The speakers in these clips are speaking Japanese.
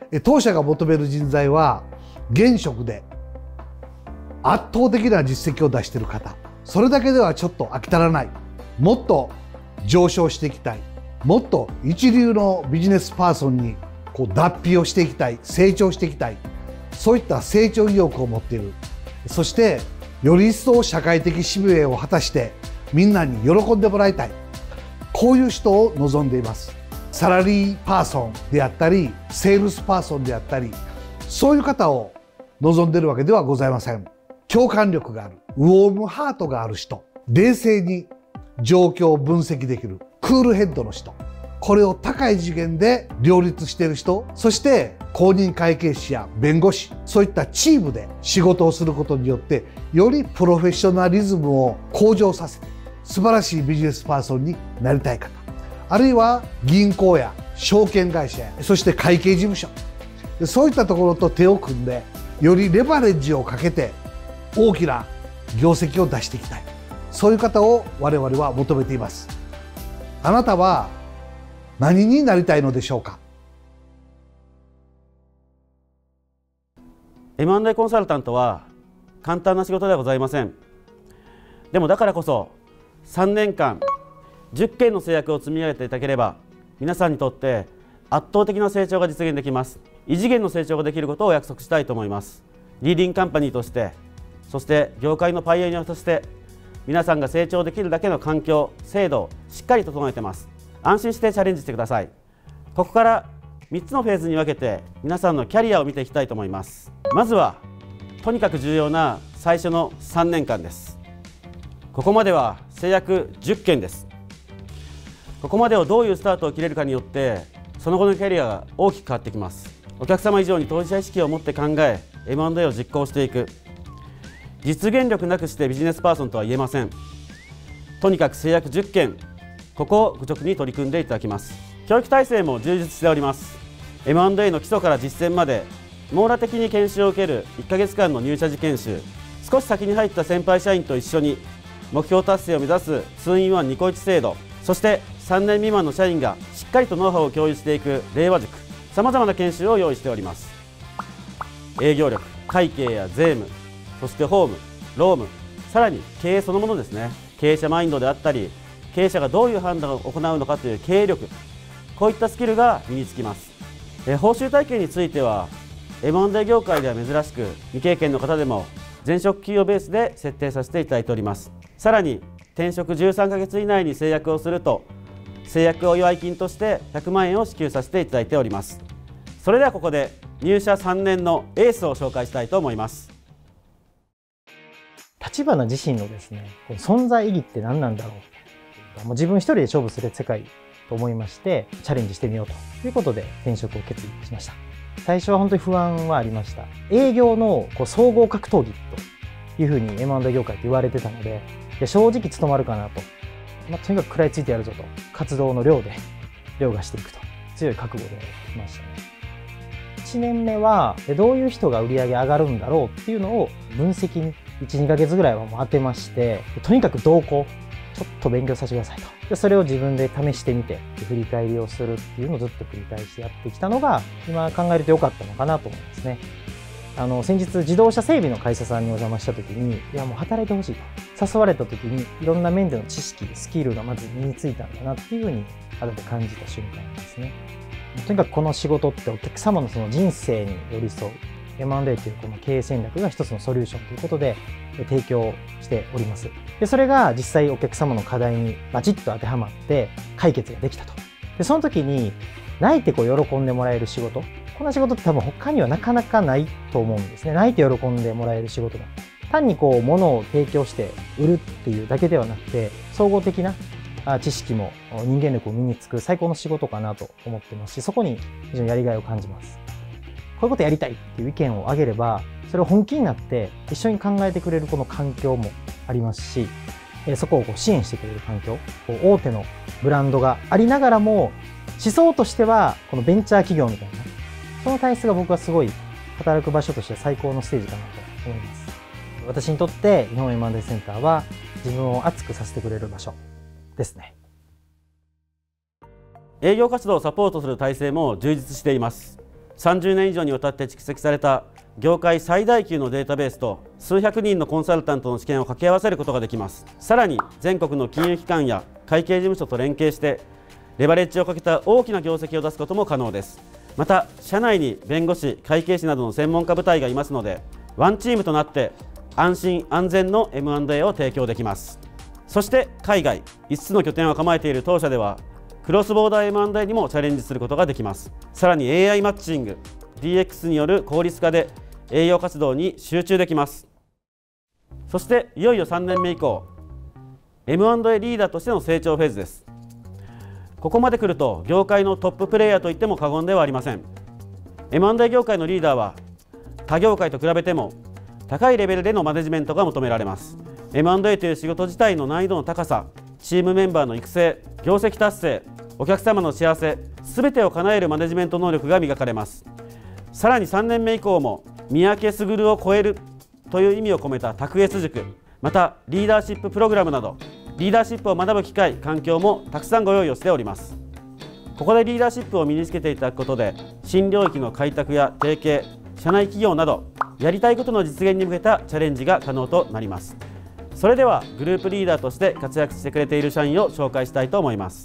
当社が求める人材は現職で圧倒的な実績を出している方、それだけではちょっと飽き足らない、もっと上昇していきたい、もっと一流のビジネスパーソンに脱皮をしていきたい、成長していきたい、そういった成長意欲を持っている、そしてより一層社会的使命を果たしてみんなに喜んでもらいたい、こういう人を望んでいます。サラリーパーソンであったりセールスパーソンであったり、そういう方を望んでいるわけではございません。共感力がある、ウォームハートがある人、冷静に状況を分析できるクールヘッドの人、これを高い次元で両立している人、そして公認会計士や弁護士、そういったチームで仕事をすることによってよりプロフェッショナリズムを向上させて素晴らしいビジネスパーソンになりたい方、あるいは銀行や証券会社や、そして会計事務所、そういったところと手を組んでよりレバレッジをかけて大きな業績を出していきたい、そういう方を我々は求めています。あなたは何になりたいのでしょうか。 M&A コンサルタントは簡単な仕事ではございません。でもだからこそ3年間10件の制約を積み上げていただければ、皆さんにとって圧倒的な成長が実現できます。異次元の成長ができることをお約束したいと思います。リーディングカンパニーとして、そして業界のパイオニアとして、皆さんが成長できるだけの環境、制度をしっかり整えてます。安心してチャレンジしてください。ここから3つのフェーズに分けて皆さんのキャリアを見ていきたいと思います。まずはとにかく重要な最初の3年間です。ここまでは制約10件です。ここまでをどういうスタートを切れるかによってその後のキャリアが大きく変わってきます。お客様以上に当事者意識を持って考え M&A を実行していく。実現力なくしてビジネスパーソンとは言えません。とにかく制約10件、ここを愚直に取り組んでいただきます。教育体制も充実しております。 M&A の基礎から実践まで網羅的に研修を受ける1ヶ月間の入社時研修、少し先に入った先輩社員と一緒に目標達成を目指す 2-in-1 ニコイチ制度、そして3年未満の社員がしっかりとノウハウを共有していく令和塾、さまざまな研修を用意しております。営業力、会計や税務、そして法務、労務、さらに経営そのものですね。経営者マインドであったり、経営者がどういう判断を行うのかという経営力、こういったスキルが身につきます。報酬体系については M&A 業界では珍しく、未経験の方でも前職給与ベースで設定させていただいております。さらに転職13ヶ月以内に制約をすると制約お祝い金として100万円を支給させていただいております。それではここで入社3年のエースを紹介したいと思います。 立花自身のですね、存在意義って何なんだろう、もう自分一人で勝負する世界と思いましてチャレンジしてみようということで転職を決意しました。最初は本当に不安はありました。営業の総合格闘技というふうに M&A 業界って言われてたので、正直務まるかなと、とにかく食らいついてやるぞと、活動の量で凌駕していくと強い覚悟で来ましたね。1年目はどういう人が売り上げ上がるんだろうっていうのを分析に 1,2 ヶ月ぐらいはもう当てまして、とにかく動向ちょっと勉強させてくださいと。でそれを自分で試してみて振り返りをするっていうのをずっと繰り返してやってきたのが今考えると良かったのかなと思いますね。先日自動車整備の会社さんにお邪魔した時に、いやもう働いてほしいと誘われた時に、いろんな面での知識スキルがまず身についたんだなっていうふうに後で感じた瞬間ですね。とにかくこの仕事ってお客様のその人生に寄り添う M&A というこの経営戦略が一つのソリューションということで提供しております。でそれが実際お客様の課題にバチッと当てはまって解決ができたと。でその時に泣いて喜んでもらえる仕事、こんな仕事って多分他にはなかなかないと思うんですね。泣いて喜んでもらえる仕事だ。単に物を提供して売るっていうだけではなくて、総合的な知識も人間力も身につく最高の仕事かなと思ってますし、そこに非常にやりがいを感じます。こういうことやりたいっていう意見を挙げれば、それを本気になって一緒に考えてくれるこの環境もありますし、そこを支援してくれる環境、大手のブランドがありながらも思想としてはこのベンチャー企業みたいな、その体質が僕はすごい働く場所として最高のステージかなと思います。私にとって日本 M&A センターは自分を熱くさせてくれる場所ですね。 営業活動をサポートする体制も充実しています。 30年以上にわたって蓄積された業界最大級のデータベースと数百人のコンサルタントの知見を掛け合わせることができます。さらに全国の金融機関や会計事務所と連携してレバレッジをかけた大きな業績を出すことも可能です。また社内に弁護士、会計士などの専門家部隊がいますので、ワンチームとなって安心安全の M&A を提供できます。そして海外5つの拠点を構えている当社ではクロスボーダー M&A にもチャレンジすることができます。さらに AI マッチング、DX による効率化で営業活動に集中できます。そしていよいよ3年目以降 M&A リーダーとしての成長フェーズです。ここまで来ると業界のトッププレイヤーといっても過言ではありません。 M&A 業界のリーダーは他業界と比べても高いレベルでのマネジメントが求められます。 M&A という仕事自体の難易度の高さ、チームメンバーの育成、業績達成、お客様の幸せ、全てを叶えるマネジメント能力が磨かれます。さらに3年目以降も三宅卓を超えるという意味を込めた卓越塾、またリーダーシッププログラムなどリーダーシップを学ぶ機会、環境もたくさんご用意をしております。ここでリーダーシップを身につけていただくことで新領域の開拓や提携、社内企業などやりたいことの実現に向けたチャレンジが可能となります。それではグループリーダーとして活躍してくれている社員を紹介したいと思います。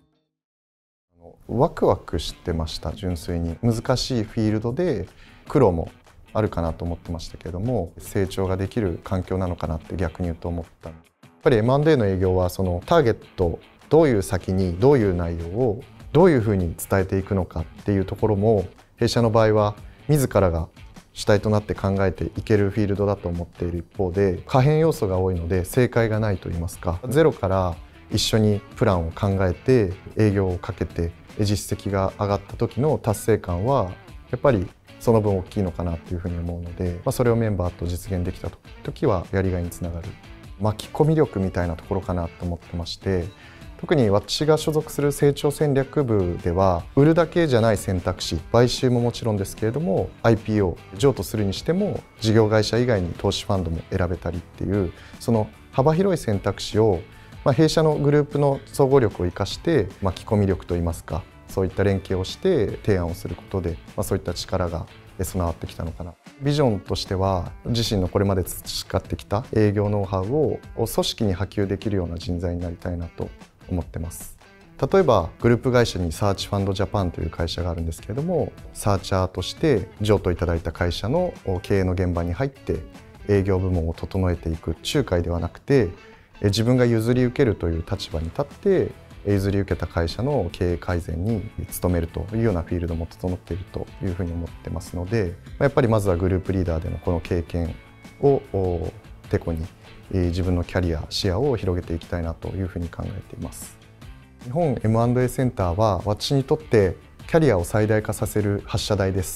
ワクワクしてました。純粋に難しいフィールドで苦労もあるかなと思ってましたけども、成長ができる環境なのかなって逆に言うと思った。やっぱり M&A の営業はそのターゲット、どういう先にどういう内容をどういうふうに伝えていくのかっていうところも、弊社の場合は自らが主体となって考えていけるフィールドだと思っている一方で、可変要素が多いので正解がないといいますか、ゼロから一緒にプランを考えて営業をかけて実績が上がった時の達成感はやっぱりその分大きいのかなというふうに思うので、それをメンバーと実現できた時はやりがいにつながる巻き込み力みたいなところかなと思ってまして、特に私が所属する成長戦略部では売るだけじゃない選択肢、買収ももちろんですけれども IPO 譲渡するにしても事業会社以外に投資ファンドも選べたりっていう、その幅広い選択肢を弊社のグループの総合力を生かして巻き込み力といいますか、そういった連携をして提案をすることで、そういった力が備わってきたのかな。ビジョンとしては自身のこれまで培ってきた営業ノウハウを組織に波及できるような人材になりたいなと思ってます。例えばグループ会社にサーチファンドジャパンという会社があるんですけれども、サーチャーとして譲渡いただいた会社の経営の現場に入って営業部門を整えていく仲介ではなくて、自分が譲り受けるという立場に立って譲り受けた会社の経営改善に努めるというようなフィールドも整っているというふうに思ってますので、やっぱりまずはグループリーダーでのこの経験をてこに自分のキャリア、視野を広げていきたいなというふうに考えています。日本 M&A センターは私にとってキャリアを最大化させる発射台です。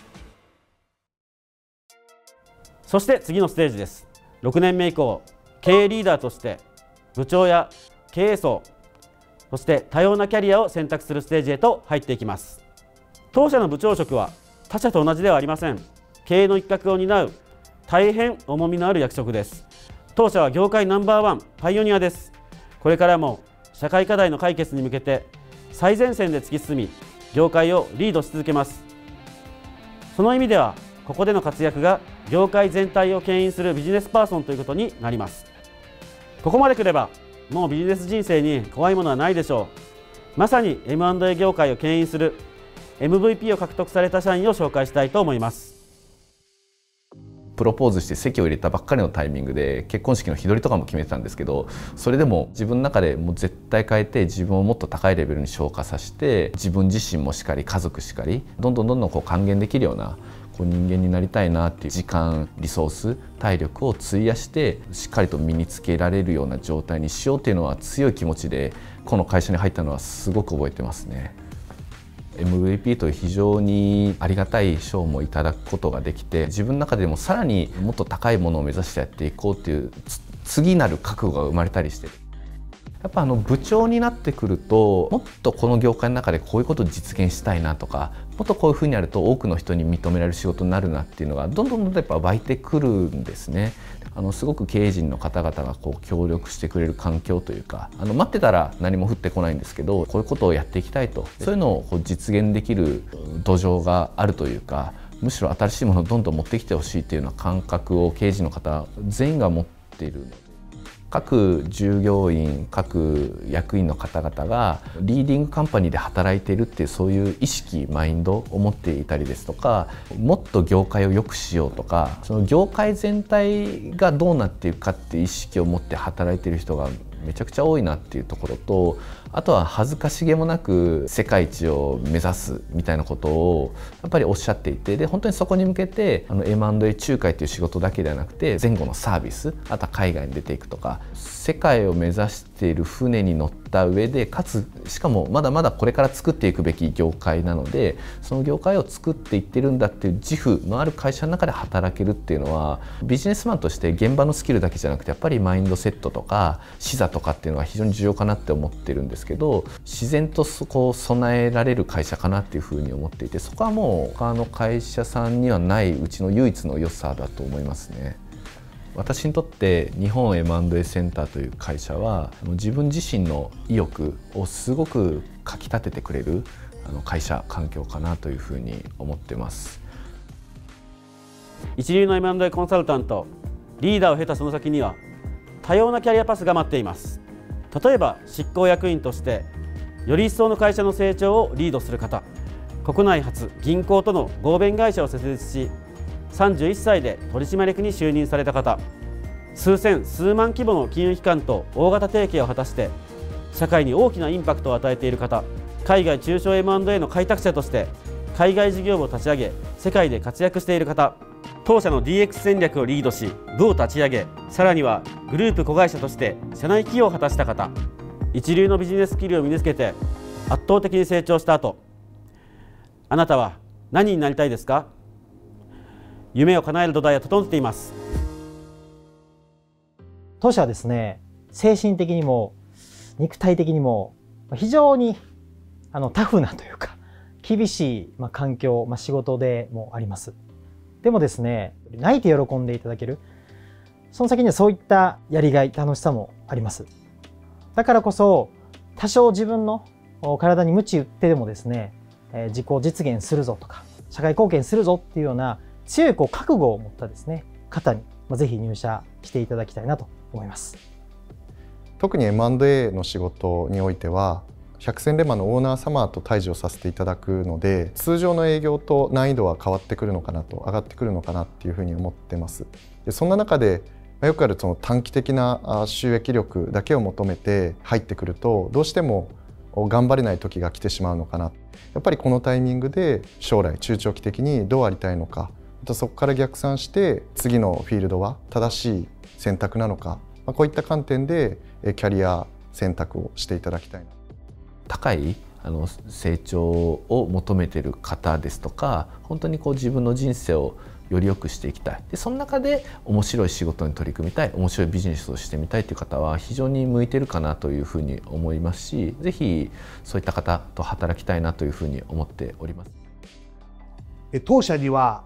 そして次のステージです。6年目以降経営リーダーとして部長や経営層、そして多様なキャリアを選択するステージへと入っていきます。当社の部長職は他社と同じではありません。経営の一角を担う大変重みのある役職です。当社は業界ナンバーワンパイオニアです。これからも社会課題の解決に向けて最前線で突き進み、業界をリードし続けます。その意味ではここでの活躍が業界全体を牽引するビジネスパーソンということになります。ここまで来ればもうビジネス人生に怖いものはないでしょう。まさに M&A 業界を牽引する MVP を獲得された社員を紹介したいと思います。 プロポーズして籍を入れたばっかりのタイミングで結婚式の日取りとかも決めてたんですけど、それでも自分の中でもう絶対変えて自分をもっと高いレベルに昇華させて、自分自身もしっかり家族しっかりどんどん還元できるような人間になりたいなっていう時間、リソース、体力を費やしてしっかりと身につけられるような状態にしようっていうのは強い気持ちでこの会社に入ったのはすごく覚えてますね。MVP という非常にありがたい賞もいただくことができて、自分の中でもさらにもっと高いものを目指してやっていこうっていう次なる覚悟が生まれたりしてる。やっぱ部長になってくると、もっとこの業界の中でこういうことを実現したいなとか、もっとこういうふうにやると多くの人に認められる仕事になるなっていうのがどんどんやっぱ湧いてくるんですね。 すごく経営陣の方々がこう協力してくれる環境というか、待ってたら何も降ってこないんですけど、こういうことをやっていきたいと、そういうのをこう実現できる土壌があるというか、むしろ新しいものをどんどん持ってきてほしいというような感覚を経営陣の方全員が持っている。各従業員、各役員の方々がリーディングカンパニーで働いているっていう、そういう意識、マインドを持っていたりですとか、もっと業界を良くしようとか、その業界全体がどうなっていくかっていう意識を持って働いている人がめちゃくちゃ多いなっていうところと、あとは恥ずかしげもなく世界一を目指すみたいなことをやっぱりおっしゃっていて、で本当にそこに向けてM&A 仲介という仕事だけではなくて、前後のサービス、あとは海外に出ていくとか、世界を目指している船に乗った上で、かつしかもまだまだこれから作っていくべき業界なので、その業界を作っていってるんだっていう自負のある会社の中で働けるっていうのは、ビジネスマンとして現場のスキルだけじゃなくて、やっぱりマインドセットとか視座とかっていうのは非常に重要かなって思ってるんですけど、自然とそこを備えられる会社かなっていうふうに思っていて、そこはもう他の会社さんにはないうちの唯一の良さだと思いますね。私にとって日本 M&A センターという会社は、自分自身の意欲をすごくかきたててくれる会社環境かなというふうに思ってます。 一流の M&A コンサルタント、リーダーを経たその先には多様なキャリアパスが待っています。例えば執行役員としてより一層の会社の成長をリードする方、国内初銀行との合弁会社を設立し31歳で取締役に就任された方、数千数万規模の金融機関と大型提携を果たして社会に大きなインパクトを与えている方、海外中小 M&A の開拓者として海外事業部を立ち上げ世界で活躍している方、当社の DX 戦略をリードし部を立ち上げ、さらにはグループ子会社として社内起用を果たした方、一流のビジネススキルを身につけて圧倒的に成長した後、あなたは何になりたいですか？夢を叶える土台は整っています。 当社はですね、精神的にも肉体的にも非常にタフなというか厳しい環境、仕事でもあります。でもですね、泣いて喜んでいただける、その先にはそういったやりがい、楽しさもあります。だからこそ多少自分の体に鞭打ってでもですね、自己実現するぞとか社会貢献するぞっていうような強い覚悟を持ったですね方にぜひ入社していただきたいなと思います。 特に M&A の仕事においては百戦錬磨のオーナー様と対峙をさせていただくので、通常の営業と難易度は変わってくるのかなと、上がってくるのかなっていうふうに思ってます。でそんな中でよくあるその短期的な収益力だけを求めて入ってくると、どうしても頑張れない時が来てしまうのかな。やっぱりこのタイミングで将来中長期的にどうありたいのか、またそこから逆算して次のフィールドは正しい選択なのか、こういった観点でキャリア選択をしていただきたいな。 高い成長を求めている方ですとか、本当に自分の人生をより良くしていきたい、でその中で面白い仕事に取り組みたい、面白いビジネスをしてみたいという方は非常に向いているかなというふうに思いますし、ぜひそういった方と働きたいなというふうに思っております。 当社には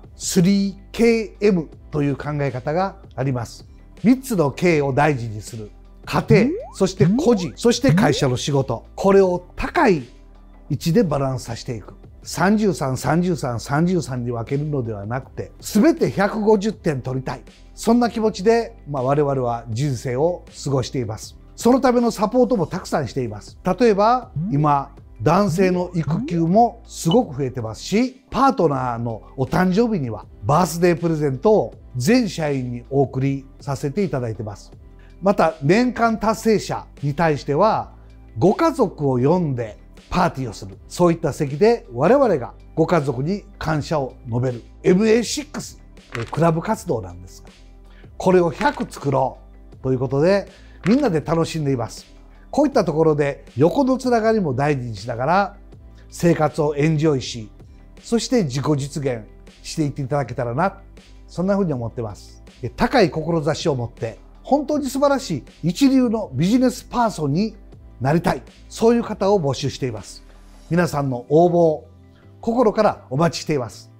3KM という考え方があります。3つの K を大事にする。家庭、そして個人、そして会社の仕事。これを高い位置でバランスさせていく。33、33、33に分けるのではなくて、全て150点取りたい。そんな気持ちで、我々は人生を過ごしています。そのためのサポートもたくさんしています。例えば、今、男性の育休もすごく増えてますし、パートナーのお誕生日にはバースデープレゼントを全社員にお送りさせていただいてます。また年間達成者に対してはご家族を呼んでパーティーをする、そういった席で我々がご家族に感謝を述べる MA6 クラブ活動なんですが、これを100作ろうということでみんなで楽しんでいます。こういったところで横のつながりも大事にしながら生活をエンジョイし、そして自己実現していっていただけたらな、そんなふうに思ってます。高い志を持って本当に素晴らしい一流のビジネスパーソンになりたい、そういう方を募集しています。皆さんの応募を心からお待ちしています。